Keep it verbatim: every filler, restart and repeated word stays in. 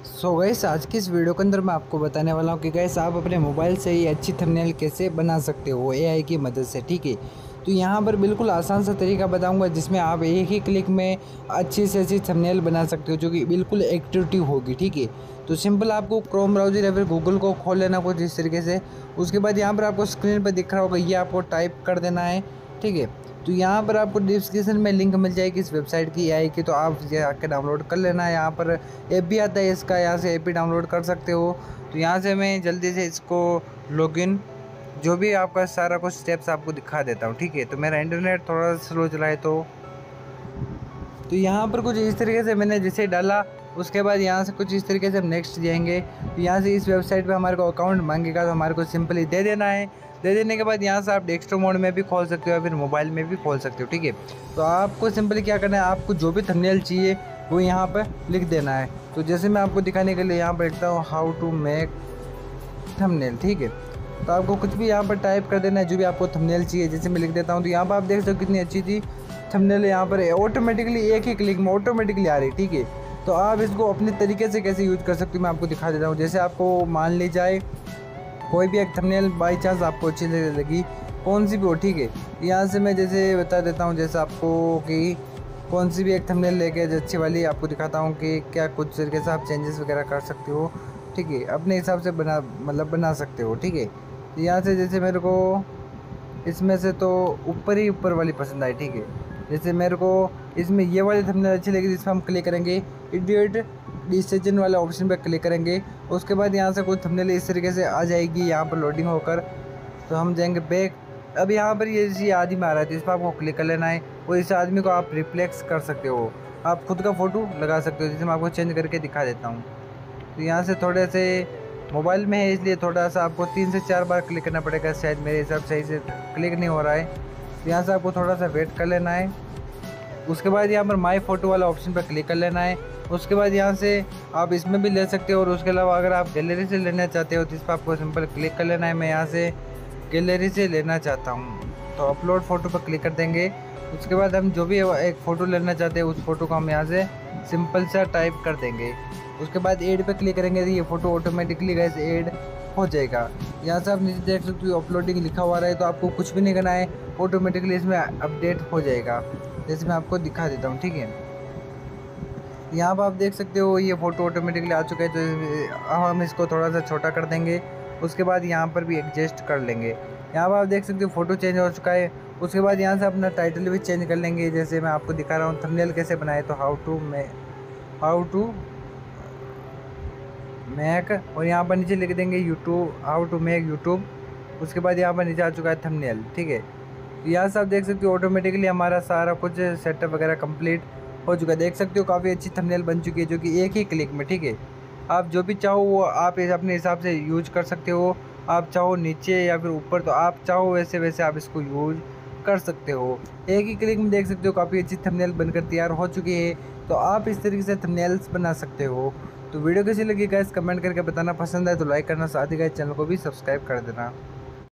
सो gas आज की इस वीडियो के अंदर मैं आपको बताने वाला हूँ कि गैस आप अपने मोबाइल से ही अच्छी थंबनेल कैसे बना सकते हो एआई की मदद से। ठीक है, तो यहाँ पर बिल्कुल आसान सा तरीका बताऊँगा जिसमें आप एक ही क्लिक में अच्छी से अच्छी थंबनेल बना सकते हो जो कि बिल्कुल एक्टिविटी होगी। ठीक है, तो सिंपल आपको क्रोम ब्राउज़र या फिर गूगल को खोल लेना कुछ इस तरीके से। उसके बाद यहाँ पर आपको स्क्रीन पर दिख रहा होगा, ये आपको टाइप कर देना है। ठीक है, तो यहाँ पर आपको डिस्क्रिप्शन में लिंक मिल जाएगी इस वेबसाइट की एआई की, तो आप ये आके डाउनलोड कर लेना है। यहाँ पर ऐप भी आता है इसका, यहाँ से ऐप भी डाउनलोड कर सकते हो। तो यहाँ से मैं जल्दी से इसको लॉगिन जो भी आपका सारा कुछ स्टेप्स आपको दिखा देता हूँ। ठीक है, तो मेरा इंटरनेट थोड़ा स्लो चला है तो तो यहाँ पर कुछ इस तरीके से मैंने जैसे डाला, उसके बाद यहाँ से कुछ इस तरीके से हम नेक्स्ट जाएंगे। तो यहाँ से इस वेबसाइट पे हमारे को अकाउंट मांगेगा, तो हमारे को सिंपली दे देना है। दे देने के बाद यहाँ से आप डेस्कटॉप मोड में भी खोल सकते हो या फिर मोबाइल में भी खोल सकते हो। ठीक है, तो आपको सिंपली क्या करना है, आपको जो भी थंबनेल चाहिए वो यहाँ पर लिख देना है। तो जैसे मैं आपको दिखाने के लिए यहाँ पर लिखता हूँ हाउ टू मेक थंबनेल। ठीक है, तो आपको कुछ भी यहाँ पर टाइप कर देना है जो भी आपको थंबनेल चाहिए। जैसे मैं लिख देता हूँ, तो यहाँ पर आप देख सकते हो कितनी अच्छी थी थंबनेल यहाँ पर ऑटोमेटिकली एक ही क्लिक में ऑटोमेटिकली आ रही। ठीक है, तो आप इसको अपने तरीके से कैसे यूज कर सकते हो मैं आपको दिखा देता हूँ। जैसे आपको मान ली जाए कोई भी एक थंबनेल बाई चांस आपको अच्छी लगी, कौन सी भी हो। ठीक है, यहाँ से मैं जैसे बता देता हूँ जैसे आपको कि कौन सी भी एक थंबनेल लेके अच्छी वाली आपको दिखाता हूँ कि क्या कुछ तरीके से आप चेंजेस वगैरह कर सकते हो। ठीक है, अपने हिसाब से बना मतलब बना सकते हो। ठीक है, तो यहाँ से जैसे मेरे को इसमें से तो ऊपर ही ऊपर वाली पसंद आई। ठीक है, जैसे मेरे को इसमें ये वाली थंबनेल अच्छी लगी, जिसमें हम क्लिक करेंगे एडिट डिसीजन वाले ऑप्शन पर क्लिक करेंगे। उसके बाद यहाँ से कुछ थंबनेल इस तरीके से आ जाएगी यहाँ पर लोडिंग होकर, तो हम जाएंगे बैक। अब यहाँ पर ये इसी आदमी आ रहा है, तो इस पर आपको क्लिक कर लेना है और इस आदमी को आप रिप्लेक्स कर सकते हो, आप खुद का फ़ोटो लगा सकते हो। जैसे मैं आपको चेंज करके दिखा देता हूँ। तो यहाँ से थोड़े से मोबाइल में है इसलिए थोड़ा सा आपको तीन से चार बार क्लिक करना पड़ेगा, शायद मेरे हिसाब से सही से क्लिक नहीं हो रहा है। तो यहाँ से आपको थोड़ा सा वेट कर लेना है। उसके बाद यहाँ पर माई फ़ोटो वाला ऑप्शन पर क्लिक कर लेना है। उसके बाद यहाँ से आप इसमें भी ले सकते हो, और उसके अलावा अगर आप गैलरी से लेना चाहते हो तो इस पर आपको सिंपल क्लिक कर लेना है। मैं यहाँ से गैलरी से लेना चाहता हूँ, तो अपलोड फ़ोटो पर क्लिक कर देंगे। उसके बाद हम जो भी एक फ़ोटो लेना चाहते हैं उस फोटो को हम यहाँ से सिंपल सा टाइप कर देंगे। उसके बाद एड पे क्लिक करेंगे तो ये फ़ोटो ऑटोमेटिकली गैस एड हो जाएगा। यहाँ से आप नीचे देख सकते हो अपलोडिंग लिखा हुआ रहा है, तो आपको कुछ भी नहीं करना है, ऑटोमेटिकली इसमें अपडेट हो जाएगा। जैसे मैं आपको दिखा देता हूँ। ठीक है, यहाँ पर आप देख सकते हो ये फ़ोटो ऑटोमेटिकली आ चुका है, तो अब हम इसको थोड़ा सा छोटा कर देंगे। उसके बाद यहाँ पर भी एडजस्ट कर लेंगे। यहाँ पर आप देख सकते हो फ़ोटो चेंज हो चुका है। उसके बाद यहाँ से अपना टाइटल भी चेंज कर लेंगे। जैसे मैं आपको दिखा रहा हूँ थंबनेल कैसे बनाए, तो how to may how to make, और यहाँ पर नीचे लिख देंगे YouTube, how to make YouTube. उसके बाद यहाँ पर नीचे आ चुका है थंबनेल। ठीक है, यहाँ से आप देख सकते हो ऑटोमेटिकली हमारा सारा कुछ सेटअप वगैरह कंप्लीट हो चुका है। देख सकते हो काफ़ी अच्छी थंबनेल बन चुकी है जो कि एक ही क्लिक में। ठीक है, आप जो भी चाहो वो आप अपने हिसाब से यूज कर सकते हो। आप चाहो नीचे या फिर ऊपर, तो आप चाहो वैसे वैसे आप इसको यूज कर सकते हो। एक ही क्लिक में देख सकते हो काफ़ी अच्छी थंबनेल बनकर तैयार हो चुकी है। तो आप इस तरीके से थंबनेल्स बना सकते हो। तो वीडियो कैसी लगी गाइस कमेंट करके बताना, पसंद आए तो लाइक करना, साथ ही गाइस चैनल को भी सब्सक्राइब कर देना।